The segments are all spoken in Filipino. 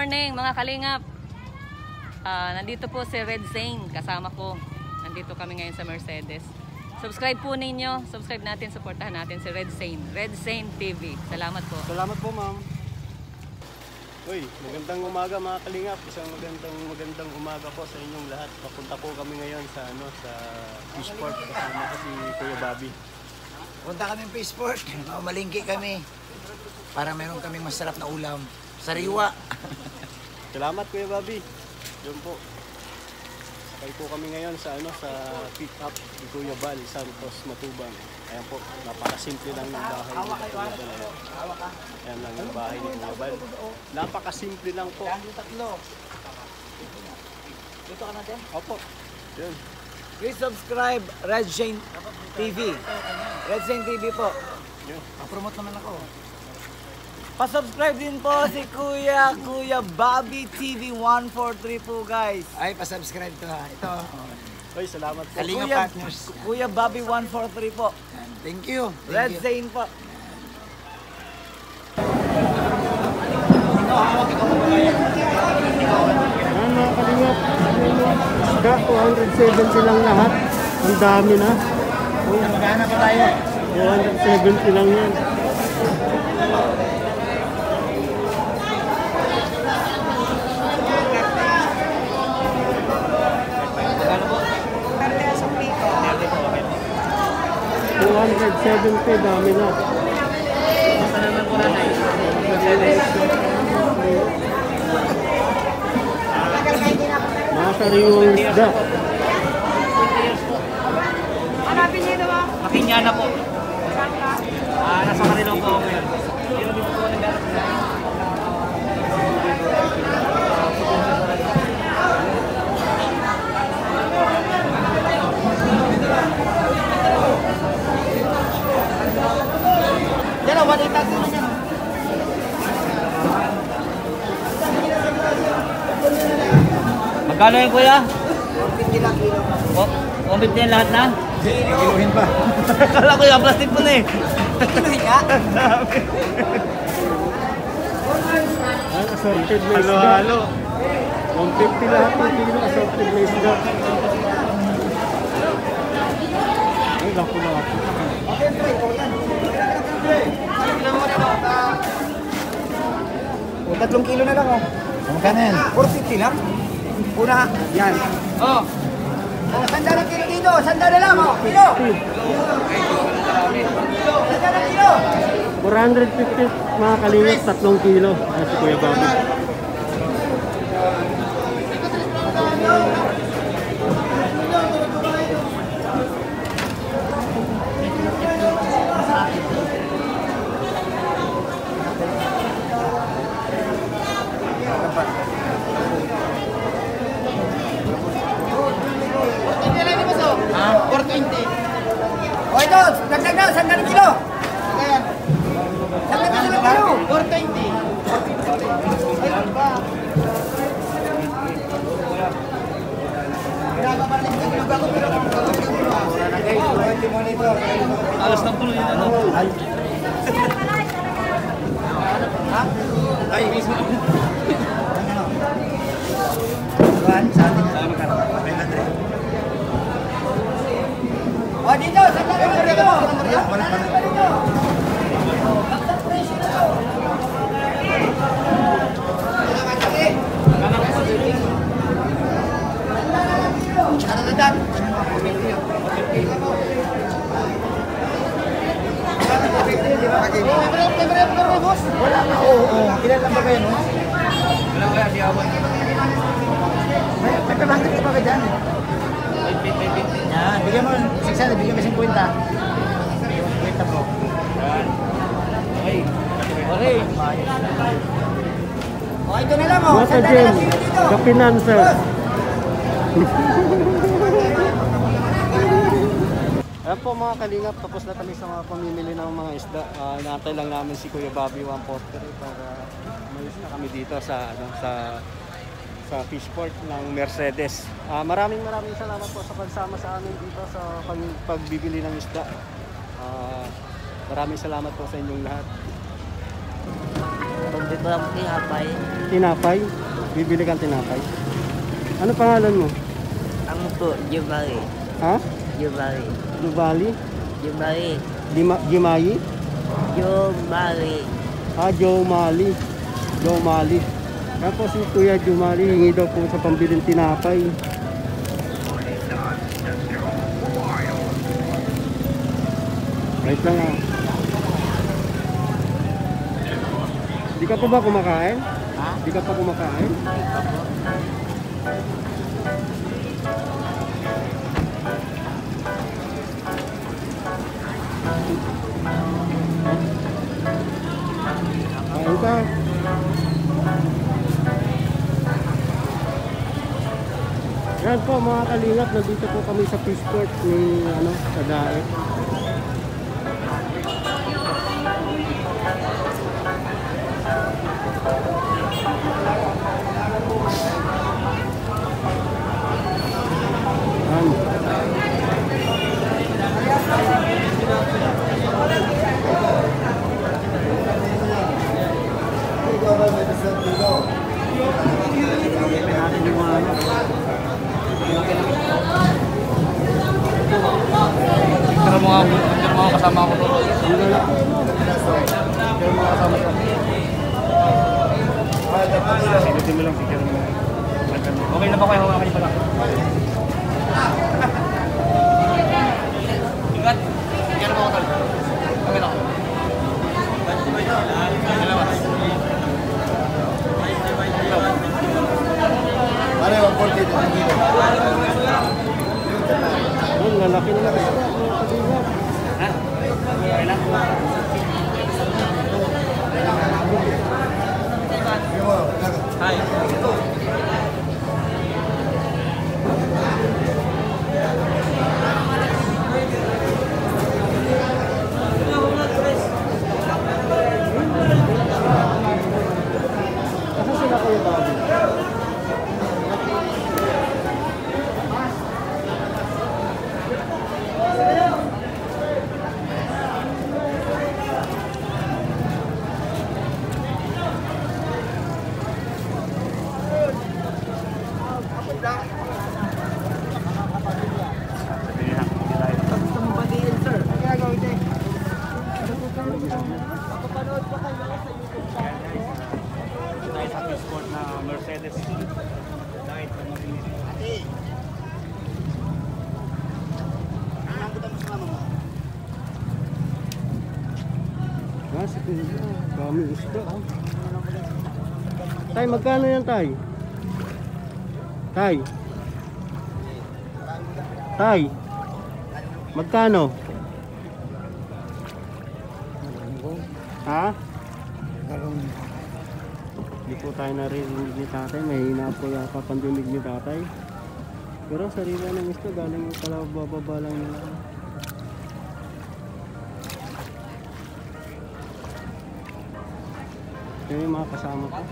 morning mga kalingap. Nandito po si Red Zane, kasama ko. Nandito kami ngayon sa Mercedes. Subscribe po ninyo, subscribe natin, supportahan natin si Red Zane, Red Zane TV. Salamat po. Salamat po, ma'am. Uy, magandang umaga mga kalingap. Isang magandang umaga po sa inyong lahat. Papunta po kami ngayon sa sa Fishport, kasama ko si Kuya Bobby. Punta kami ng Fishport, malingki kami para meron kaming masarap na ulam. Sariwa. Salamat Kuya Bobby. Yun po. Sakay po kami ngayon sa sa pick up ni Kuya Bal Santos Matubang. Ayan po, napakasimple lang ng bahay ni Kuya Bal. Ayan lang yung bahay ni Kuya Bal. Napakasimple lang po. Dito ka natin? Opo. Yun. Please subscribe Red Zane TV. Red Zane TV po. Yun. Promote naman ako. Pa-subscribe din po si Kuya Bobby TV 143 po guys. Ay, pa-subscribe to ha. Ito. Oy, salamat po. Kalinga Partners. Kuya Bobby 143 po. Thank you. Red Zane po. Ayan mga kalingap. Isda, 270 lang lahat. Ang dami na. Maghanap pa tayo. 270 lang yan. $270, dami na. Mga sariwang isda. Hanapin niyo ito ba? Makinyana po. Nasa Marilao po ako ngayon. Yan o, 180 natin. Magkano yun kuya? 150 lang kilo. 150 yan lahat na? Kiluhin pa. Kala ko yung plastic po na eh. Kiluhin ka? Assorted na isda. Halo-halo. 150 lahat ng kilo assorted na isda. Ay, lako na ako. O, 3 kilo na lang o. Magkano yan? 450 lang. Una, yan. Oh. Sandal ang kilo dito, sandal na lang o. Kilo. Sandal ang kilo. 450 mga kalingap, 3 kilo. Ayan si Kuya Bobby. O ito, dagdag na, sandal ang kilo. Dagdag na sandal ang kilo. 420. Alas ng tuloy yun ano? Ay, mismo. Juan, sa atin. O dito, sandal ang kilo. Wala pa dito. Dagdag presyo na to. Wala na, oo. Ilan lang ba kayo, no? Wala kaya si Awan. May pamangkin ka pa ka dyan. Yan, bigyan mo 600, bigyan mo 50. 50 po. Yan. Okay. Okay. O, ito na lang, o. What a Sandali gem. na dito. Kapinan, sir. Ayan po mga kalingap, tapos na kami sa mga pamimili ng mga isda. Inaantay lang namin si Kuya Bobby 143 para malis na kami dito sa sa Fishport ng Mercedes. Maraming salamat po sa pagsama sa amin dito sa pagbibili ng isda. Maraming salamat po sa inyong lahat. Pagbi ko lang tinapay. Tinapay? Bibili kang tinapay? Ano pangalan mo? Ang po, Jumari. Ha? Jumari. Dubali? Jumari. Gimayi? Jumari. Ah, Joe Mali. Joe Mali. Yan po si Kuya Jumali, hingi daw po sa pambiling tinapay. Wait lang ah. Di ka pa ba kumakain? Ha? Di ka pa kumakain? Kain ka. Yan po mga kalingap, nandito po kami sa fish court ni sa Daet. Pero mga kasama ko to. Sinutin mo lang picture mo. Okay na ba kayo hawakan niyo pala? Ingat. Picture mo ako tol. Okay na ako. Pare, 140 dito. Yun, lalaki na lang. Ha? Okay lang. Hi. Kasi sila Kuya Bobby. Tayo sa fish court na Mercedes. Diet na mabilis. Nasa Kuya, dami isda. Oh. Tay, magkano yan, Tay? Tay? Tay? Magkano? Ha? Hindi po tayo narinig ni tatay. Mahina po yata pandinig ni tatay. Pero sarili ng isda, galing pala bababa lang nila. Yan yung mga kasama ko.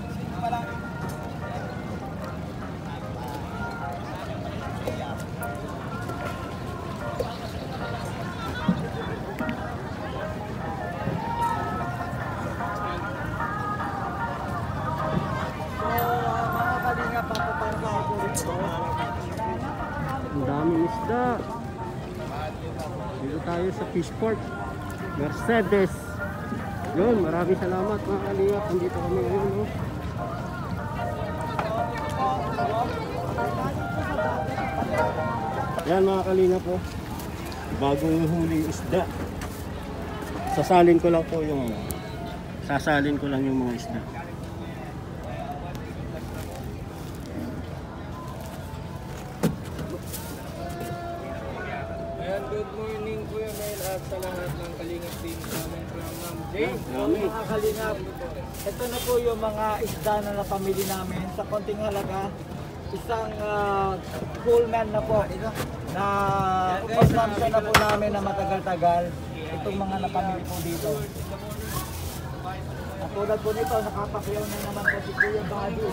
Ang daming isda. Dito tayo sa Fishport Mercedes. Yun, maraming salamat mga kalingap. Nandito kami ngayon, no? Yan mga kalingap po. Bagong huling isda. Sasalin ko lang yung mga isda. Ayan, good morning Kuya Mel at sa lahat ng Kalingap team coming from Ma'am Jane. Mga kalingap, ito na po yung mga isda na napamili namin sa konting halaga. Isang full man na po na consumption na po namin na matagal-tagal. Itong mga napamili po dito. At tulad po nito, nakapakyaw na naman po si Kuya Bobby.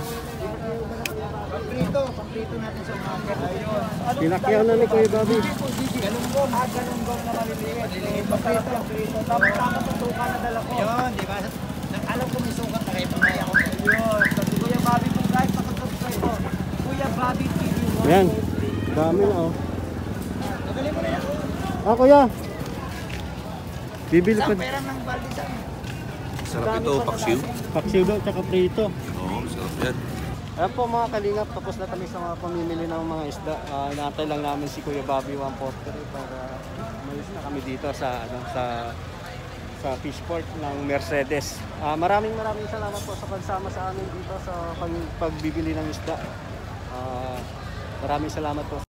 Pang-prito natin sa market. Ayun. Pinakyaw na ni Kuya Bobby. Galunggong. Galunggong na maliliit. Masarap yung prito. Tapos sa tuka na dala ko. Yun, di ba? alam kung may sukat na kayo. Mamaya ako sa iyo. Sa Kuya Bobby po guys, pakasubscribe po. Kuya Bobby TV 1. Ayan. Dami na oh. Nagaling mo na yan. Ah, kuya. Bibili pa. Isang pera ng balde sa amin. Sarap ito, paksiw. Paksiw daw, tsaka prito. Oo, sarap yan. Ayan po mga kalingap, tapos na kami sa mga pamimili ng mga isda. Inaantay lang namin si Kuya Bobby 143 para umalis na kami dito sa sa fishport ng Mercedes. Maraming salamat po sa pagsama sa amin dito sa pagbibili ng isda. Maraming salamat po.